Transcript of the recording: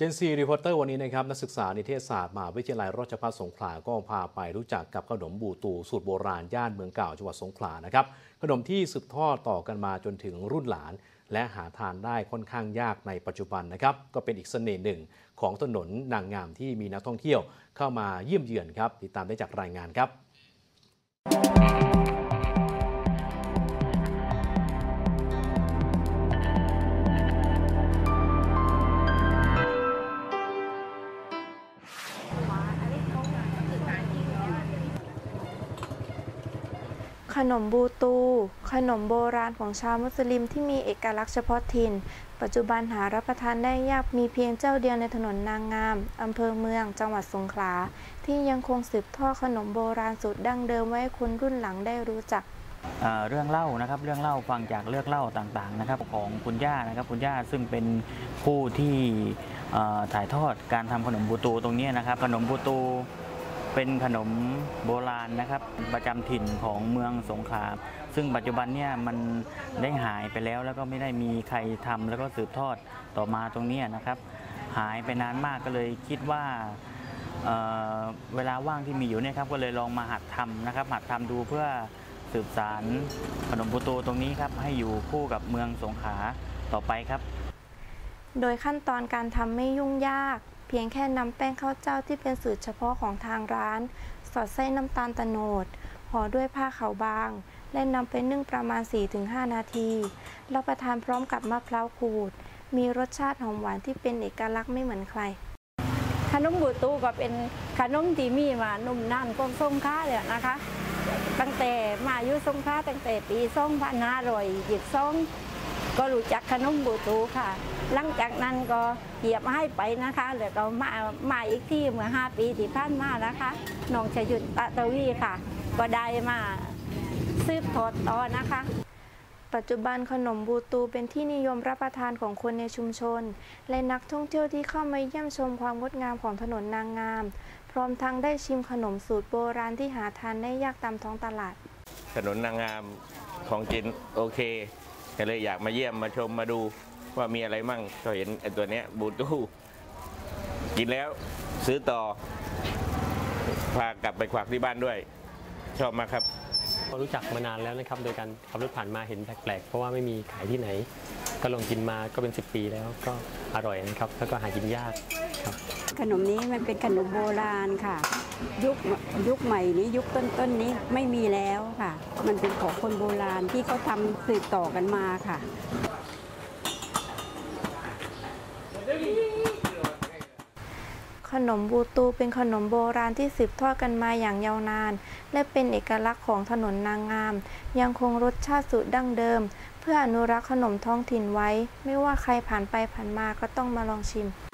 เจนซีรีพอร์เตอร์วันนี้นะครับนักศึกษานิเทศศาสตร์มหาวิทยาลัยราชภัฏสงขลาก็พาไปรู้จักกับขนมบูตูสูตรโบราณย่านเมืองเก่าจังหวัดสงขลานะครับขนมที่สืบทอดต่อกันมาจนถึงรุ่นหลานและหาทานได้ค่อนข้างยากในปัจจุบันนะครับก็เป็นอีกเสน่ห์หนึ่งของถนนนางงามที่มีนักท่องเที่ยวเข้ามาเยี่ยมเยือนครับติดตามได้จากรายงานครับขนมบูตู ขนมโบราณของชาวมุสลิมที่มีเอกลักษณ์เฉพาะถิ่น ปัจจุบันหารับประทานได้ยากมีเพียงเจ้าเดียวในถนนนางงามอำเภอเมืองจังหวัดสงขลาที่ยังคงสืบทอดขนมโบราณสูตรดั้งเดิมไว้ให้คนรุ่นหลังได้รู้จักเรื่องเล่านะครับเรื่องเล่าฟังจากเรื่องเล่าต่างๆนะครับของคุณย่านะครับคุณย่าซึ่งเป็นผู้ที่ถ่ายทอดการทำขนมบูตูตรงนี้นะครับขนมบูตูเป็นขนมโบราณนะครับประจำถิ่นของเมืองสงขลาซึ่งปัจจุบันเนี่ยมันได้หายไปแล้วก็ไม่ได้มีใครทำแล้วก็สืบทอดต่อมาตรงนี้นะครับหายไปนานมากก็เลยคิดว่าเวลาว่างที่มีอยู่เนี่ยครับก็เลยลองมาหัดทำนะครับหัดทำดูเพื่อสืบสานขนมบูตูตรงนี้ครับให้อยู่คู่กับเมืองสงขลาต่อไปครับโดยขั้นตอนการทำไม่ยุ่งยากเพียงแค่นำแป้งข้าวเจ้าที่เป็นสูตรเฉพาะของทางร้านสอดไส้น้ำตาลโตนดห่อด้วยผ้าขาวบางและนำไปนึ่งประมาณ 4-5 นาทีรับประทานพร้อมกับมะพร้าวขูดมีรสชาติหอมหวานที่เป็นเอกลักษณ์ไม่เหมือนใครขนมบูตูก็เป็นขนมที่มีมานุ่มนานของสงขลาเลยนะคะตั้งแต่มาอยู่สงขลาตั้งแต่ปี2522ก็รู้จักขนมบูตูค่ะหลังจากนั้นก็เหยียบให้ไปนะคะแล้วก็มาอีกที่เมื่อ5 ปีที่ผ่านมานะคะน้องชยุทธ ตะตวีค่ะก็ได้มาสืบทอดต่อนะคะปัจจุบันขนมบูตูเป็นที่นิยมรับประทานของคนในชุมชนและนักท่องเที่ยวที่เข้ามาเยี่ยมชมความงดงามของถนนนางงามพร้อมทั้งได้ชิมขนมสูตรโบราณที่หาทานได้ยากตามท้องตลาดถนนนางงามของกินโอเคก็เลยอยากมาเยี่ยมมาชมมาดูว่ามีอะไรมั่งก็เห็นไอ้ตัวเนี้ยบูตูกินแล้วซื้อต่อพากลับไปฝากที่บ้านด้วยชอบมากครับรู้จักมานานแล้วนะครับโดยการขับรถผ่านมาเห็นแปลกๆเพราะว่าไม่มีขายที่ไหนก็ลองกินมาก็เป็น10 ปีแล้วก็อร่อยนะครับแล้วก็หากินยากครับขนมนี้มันเป็นขนมโบราณค่ะยุคใหม่นี้ยุคต้นนี้ไม่มีแล้วค่ะมันเป็นของคนโบราณที่เขาทำสืบต่อกันมาค่ะขนมบูตูเป็นขนมโบราณที่สืบทอดกันมาอย่างยาวนานและเป็นเอกลักษณ์ของถนนนางงามยังคงรสชาติสูตรดั้งเดิมเพื่ออนุรักษ์ขนมท้องถิ่นไว้ไม่ว่าใครผ่านไปผ่านมาก็ต้องมาลองชิม